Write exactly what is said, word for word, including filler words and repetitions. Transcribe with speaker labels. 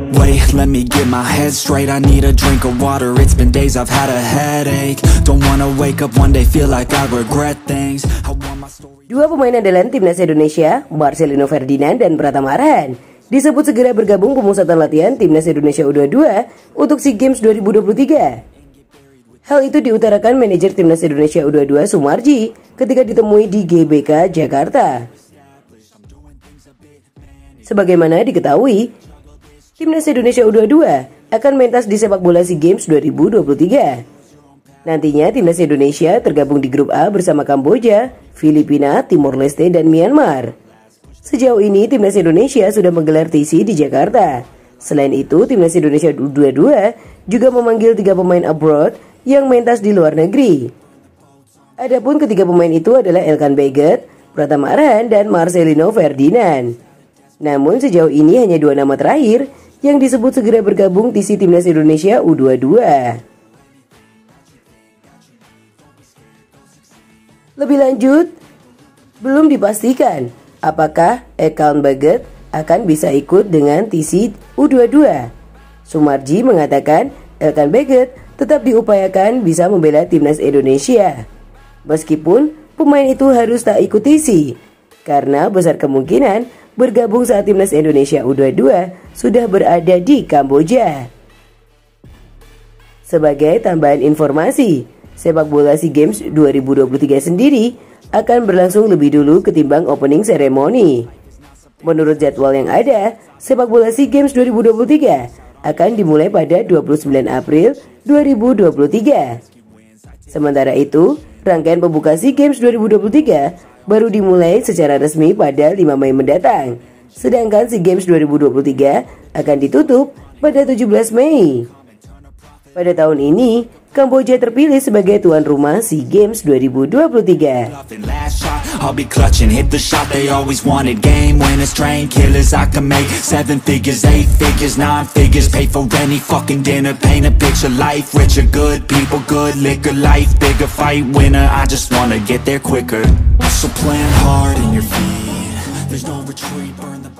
Speaker 1: Wait, let me get my head straight. I need a drink of water. It's been days I've had a headache. Don't wanna wake up one day feel like I regret things. I want my story.
Speaker 2: Dua pemain andalan timnas Indonesia, Marcelino Ferdinand dan Pratama Arhan, disebut segera bergabung pemusatan latihan timnas Indonesia U dua puluh dua untuk SEA Games dua ribu dua puluh tiga. Hal itu diutarakan manajer timnas Indonesia U dua puluh dua Sumarji ketika ditemui di G B K Jakarta. Sebagaimana diketahui, timnas Indonesia U dua puluh dua akan mentas di sepak bola SEA Games dua ribu dua puluh tiga. Nantinya timnas Indonesia tergabung di grup A bersama Kamboja, Filipina, Timor Leste, dan Myanmar. Sejauh ini timnas Indonesia sudah menggelar T C di Jakarta. Selain itu, timnas Indonesia U dua puluh dua juga memanggil tiga pemain abroad yang mentas di luar negeri. Adapun ketiga pemain itu adalah Elkan Baggett, Pratama Arhan, dan Marcelino Ferdinand. Namun sejauh ini hanya dua nama terakhir yang disebut segera bergabung T C timnas Indonesia U dua puluh dua. Lebih lanjut, belum dipastikan apakah Elkan Baggett akan bisa ikut dengan T C U dua puluh dua. Sumarji mengatakan Elkan Baggett tetap diupayakan bisa membela timnas Indonesia. Meskipun pemain itu harus tak ikut T C, karena besar kemungkinan bergabung saat timnas Indonesia U dua puluh dua sudah berada di Kamboja. Sebagai tambahan informasi, sepak bola SEA Games dua ribu dua puluh tiga sendiri akan berlangsung lebih dulu ketimbang opening ceremony. Menurut jadwal yang ada, sepak bola SEA Games dua ribu dua puluh tiga akan dimulai pada dua puluh sembilan April dua ribu dua puluh tiga. Sementara itu, rangkaian pembuka SEA Games dua ribu dua puluh tiga baru dimulai secara resmi pada lima Mei mendatang. Sedangkan SEA Games dua ribu dua puluh tiga akan ditutup pada tujuh belas Mei. Pada tahun ini, Kamboja terpilih sebagai tuan rumah SEA Games dua ribu dua puluh tiga.
Speaker 1: I'll be clutching, hit the shot they always wanted. Game winners, train killers, I can make seven figures, eight figures, nine figures. Pay for any fucking dinner, paint a picture. Life richer, good people, good liquor. Life bigger, fight winner. I just wanna get there quicker. So plan hard in your feet. There's no retreat, burn the